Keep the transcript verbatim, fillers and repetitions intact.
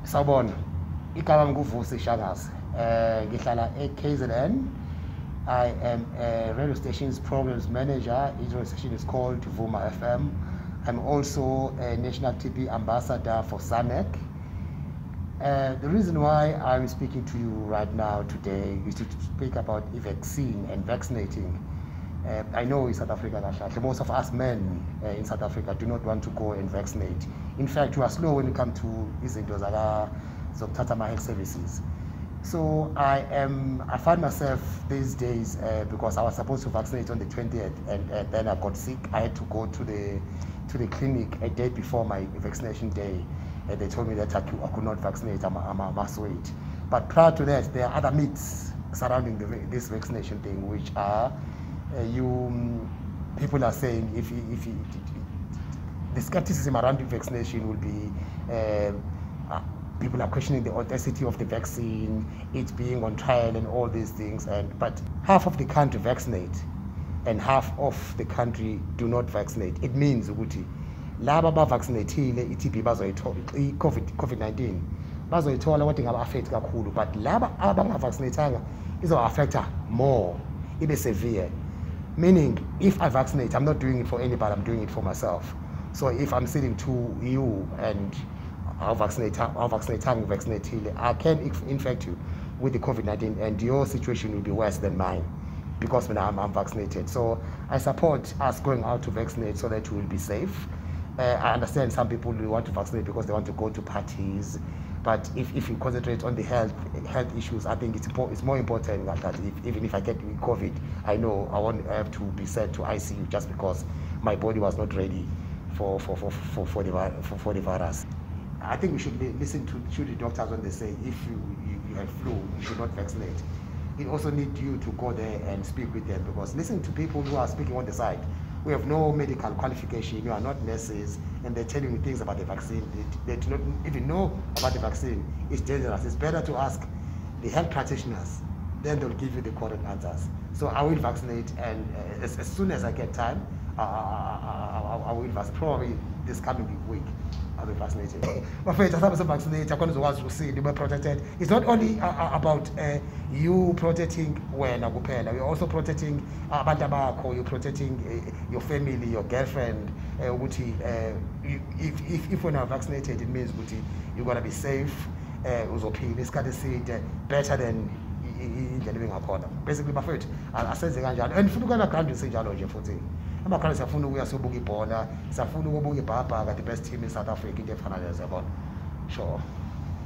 Sawubona, igama nguVusi Shangase. Eh ngihlala e-K Z N. I am a radio station's programs manager. Each radio station is called Vuma F M. I'm also a national T B ambassador for SANEC. Uh, the reason why I'm speaking to you right now today is to speak about a vaccine and vaccinating. Uh, I know in South Africa, most of us men uh, in South Africa do not want to go and vaccinate. In fact, we are slow when it comes to izinto zokuthatha ama-health services. So I am. I find myself these days uh, because I was supposed to vaccinate on the twentieth, and, and then I got sick. I had to go to the to the clinic a day before my vaccination day, and they told me that I could, I could not vaccinate. I'm, I'm, I must wait. But prior to that, there are other myths surrounding the, this vaccination thing, which are uh, you people are saying if you, if you, the skepticism around the vaccination will be. Uh, uh, People are questioning the authenticity of the vaccine, it being on trial and all these things. And but half of the country vaccinate and half of the country do not vaccinate. It means ukuthi laba bavaccinateile i-T B bazoyithola i-COVID nineteen bazoyithola kodwa ingaba affect kakhulu, but laba abangavaccinatanga izo-affecta more, ibe severe. Meaning if I vaccinate, I'm not doing it for anybody, I'm doing it for myself. So if I'm sitting to you and I'll vaccinate, I'll vaccinate, I'll vaccinate, I can infect you with the COVID nineteen, and your situation will be worse than mine because when I'm, I'm vaccinated. So I support us going out to vaccinate so that we will be safe. Uh, I understand some people will want to vaccinate because they want to go to parties, but if, if you concentrate on the health health issues, I think it's it's more important that if, even if I get COVID, I know I won't have to be sent to I C U just because my body was not ready for for for for, for the for, for the virus. I think we should listen to, to the doctors when they say if you, you, you have flu, you should not vaccinate. It also needs you to go there and speak with them, because listen to people who are speaking on the side. We have no medical qualification, you are not nurses, and they're telling you things about the vaccine. They, they do not even know about the vaccine. It's dangerous. It's better to ask the health practitioners, then they'll give you the correct answers. So I will vaccinate, and uh, as, as soon as I get time, uh, I, I, I, I will vaccinate, probably this coming week. I'll be vaccinated. My friends, as I'm vaccinated, I'm going to see you protected. It's not only uh, about uh, you protecting when Agupela, you're also protecting Abantabako, you're protecting uh, your family, your girlfriend. Uh, Uti, uh, if, if, if we're not vaccinated, it means Uti, you're going to be safe. Uzophila isikhathi better than indlela ebingakhona. Basically, my friend, asenze kanjalo. And futhi kana grande sinjalo nje futhi. Amakhanda siyafuna ukuya sobuka ibhola, siyafuna ukubuka ibhabha ka the best team in South Africa into efana lezo yabona. Sure.